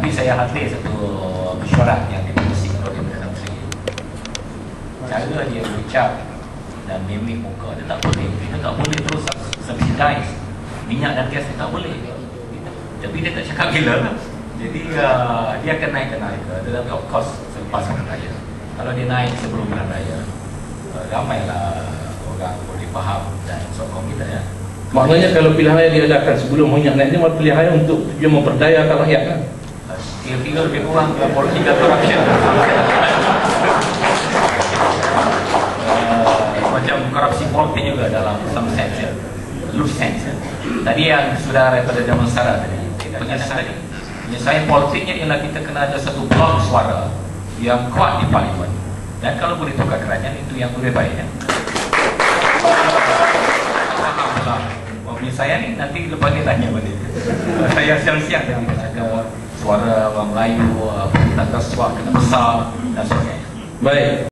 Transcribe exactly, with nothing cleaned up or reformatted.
Tapi saya hadir satu mesyuarat yang diperlukan oleh Perdana Menteri. Cara dia berucap dan mimik muka dia tak boleh. Kita tak boleh terus subsidize minyak dan gas, dia tak boleh. Tapi dia tak cakap bila lah. Jadi uh, dia akan naik ke naik ke, tetapi of course selepas Hari Raya. Kalau dia naik sebelum Hari Raya, uh, ramailah orang boleh faham dan sokong kita ya. Maknanya kalau pilihan raya diadakan sebelum minyak naik, ini pilihan raya untuk tujuan memperdayakan rakyat kan? Kira-kira lebih kurang ke political corruption. uh, macam korupsi politik juga dalam some sense ya, loose sense ya. Tadi yang sudah daripada zaman Sarah tadi, penyelesaian penyelesaian politiknya ialah kita kena ada satu blok suara yang kuat di parlimen, dan kalau boleh tukar kerajaan itu yang lebih baik ya. Saya ni nanti lepas ni tanya balik. Saya siang-siang tadi kata suara orang Melayu, uh, tata suara kena besar dan sebagainya. Baik.